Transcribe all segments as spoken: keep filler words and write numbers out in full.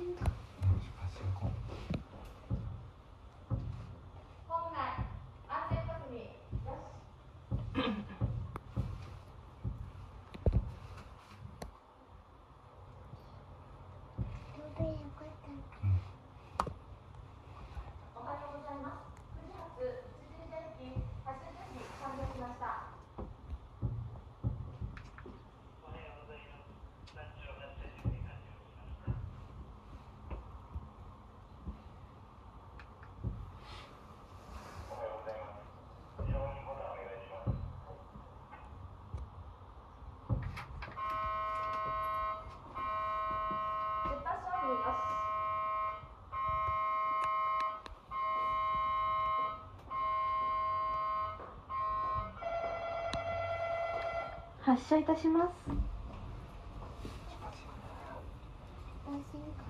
進か。 出発進行。 ホーム内安全確認よし。 どうでよかったの。 おはようございます。くじ発一時電機発出時完了しました。 おはようございます。山頂発車準備完了しました。おはようございます。承認ボタンお願いします。 出発承認よし。 発車いたします。 どう進か。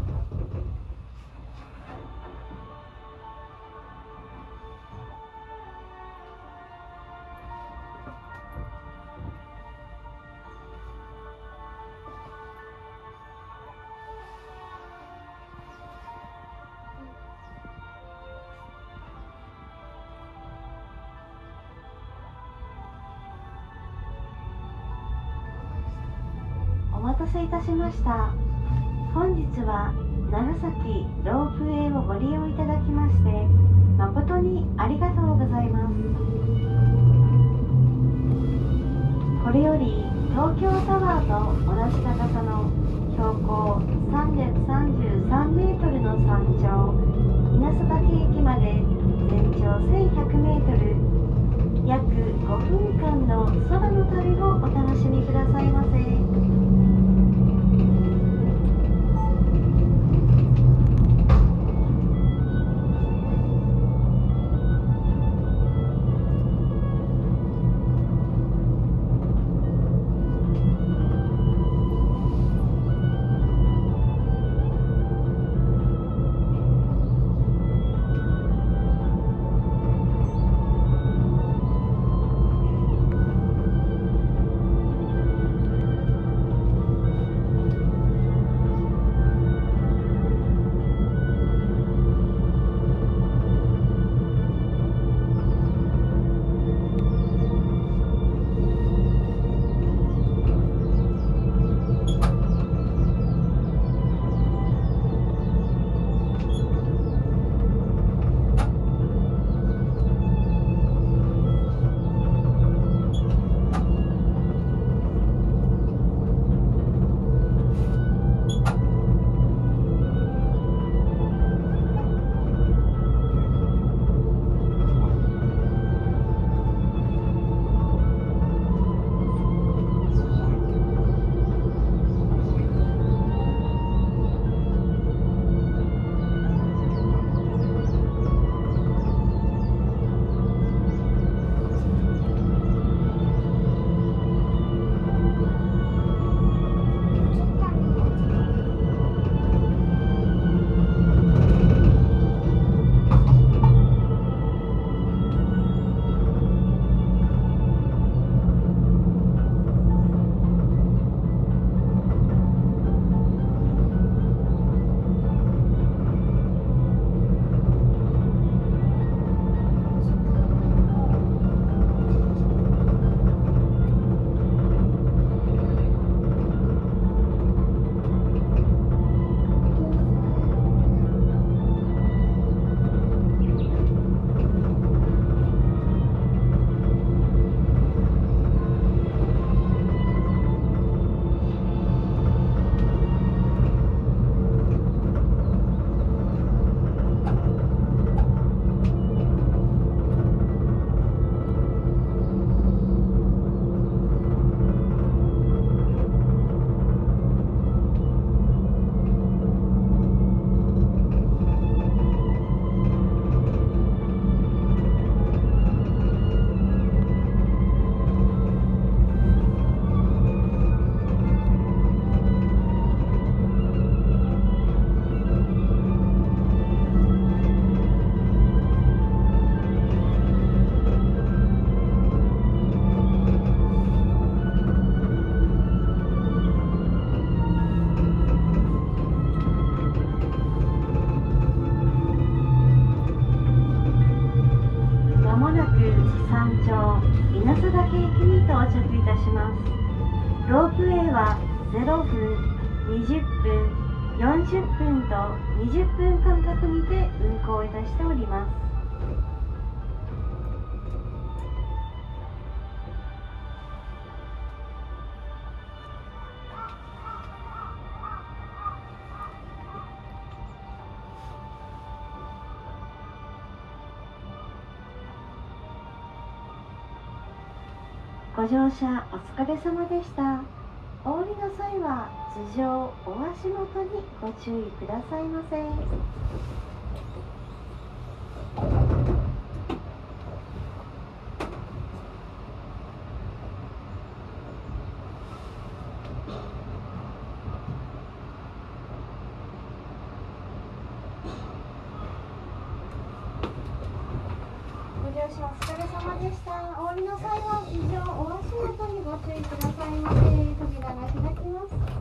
お待たせいたしました。本日は長崎ロープウェイをご利用いただきまして誠にありがとうございます。これより東京タワーと同じ高さの標高さんびゃくさんじゅうさんメートルの山頂稲佐岳駅まで全長せんひゃくメートル約ごふんかんの空の旅をお楽しみくださいませ。 します。ロープウェイはゼロふん、にじゅっぷん、よんじゅっぷんとにじゅっぷん間隔にて運行いたしております。ご乗車お疲れ様でした。お降りの際は頭上、お足元にご注意くださいませ。ご乗車お疲れ様でした。お降りの際は頭上、お足元にご注意くださいませ。扉が開きます。